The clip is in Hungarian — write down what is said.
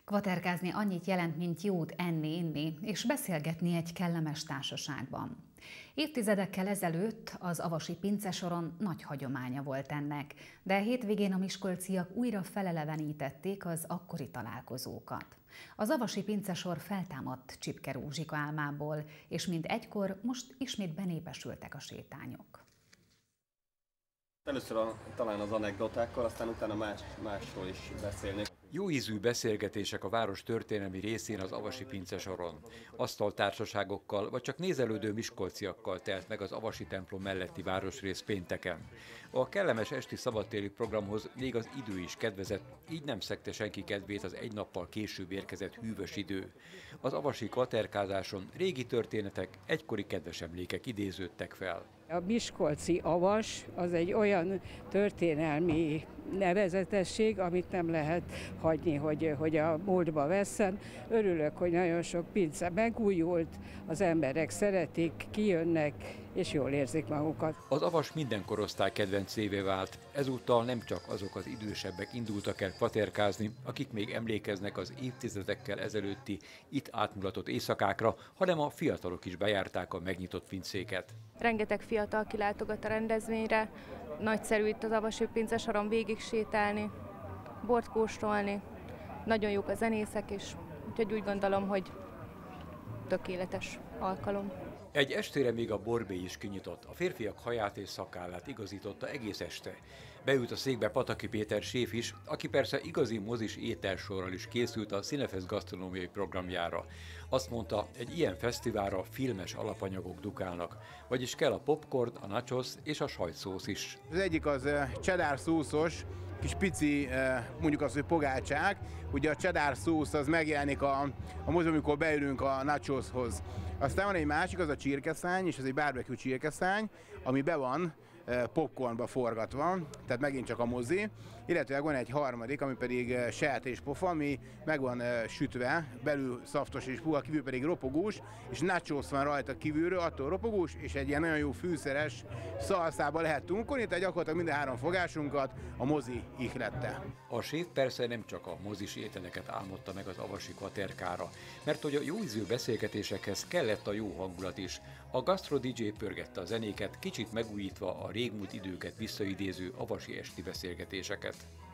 Kvaterkázni annyit jelent, mint jót enni, inni és beszélgetni egy kellemes társaságban. Évtizedekkel ezelőtt az avasi pincesoron nagy hagyománya volt ennek, de hétvégén a miskolciak újra felelevenítették az akkori találkozókat. Az avasi pincesor feltámadt Csipke Rózsika álmából, és mint egykor most ismét benépesültek a sétányok. Először talán az anekdotákkal, aztán utána másról is beszélnék. Jó ízű beszélgetések a város történelmi részén az avasi pincesoron. Asztaltársaságokkal vagy csak nézelődő miskolciakkal telt meg az avasi templom melletti városrész pénteken. A kellemes esti szabadtéri programhoz még az idő is kedvezett, így nem szegte senki kedvét az egy nappal később érkezett hűvös idő. Az avasi kvaterkázáson régi történetek, egykori kedves emlékek idéződtek fel. A miskolci avas az egy olyan történelmi nevezetesség, amit nem lehet hagyni, hogy a múltba vesszen. Örülök, hogy nagyon sok pince megújult, az emberek szeretik, kijönnek és jól érzik magukat. Az avas minden korosztály kedvencévé vált. Ezúttal nem csak azok az idősebbek indultak el kvaterkázni, akik még emlékeznek az évtizedekkel ezelőtti itt átmulatott éjszakákra, hanem a fiatalok is bejárták a megnyitott pincéket. Rengeteg fiatal kilátogat a rendezvényre, nagyszerű itt az avasi pincesoron végig sétálni, bort kóstolni, nagyon jók a zenészek is, úgyhogy úgy gondolom, hogy tökéletes alkalom. Egy estére még a borbély is kinyitott, a férfiak haját és szakállát igazította egész este. Beült a székbe Pataki Péter séf is, aki persze igazi mozis ételsorral is készült a Cinefest gasztronómiai programjára. Azt mondta, egy ilyen fesztiválra filmes alapanyagok dukálnak, vagyis kell a popcorn, a nachos és a sajtszósz is. Az egyik az cheddar szószos, kis pici, mondjuk az, hogy pogácsák. Ugye a cheddar szósz az megjelenik a moziban, amikor beülünk a nachoshoz. Aztán van egy másik, az a csirkeszány, és ez egy barbecue csirkeszány, ami be van popcornba forgatva, tehát megint csak a mozi, illetve van egy harmadik, ami pedig sertéspofa, ami meg van sütve, belül szaftos és puha, kívül pedig ropogós, és nachos van rajta kívülről, attól ropogós, és egy ilyen nagyon jó fűszeres szalszába lehet tunkolni, tehát gyakorlatilag minden három fogásunkat a mozi ihlette. A séf persze nem csak a mozis ételeket álmodta meg az avasi kvaterkára, mert hogy a jó ízű beszélgetésekhez kellett a jó hangulat is. A Gastro DJ pörgette a zenéket, kicsit megújítva a régmúlt időket visszaidéző avasi esti beszélgetéseket.